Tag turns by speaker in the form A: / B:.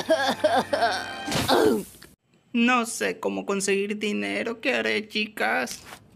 A: No sé cómo conseguir dinero. ¿Qué haré, chicas?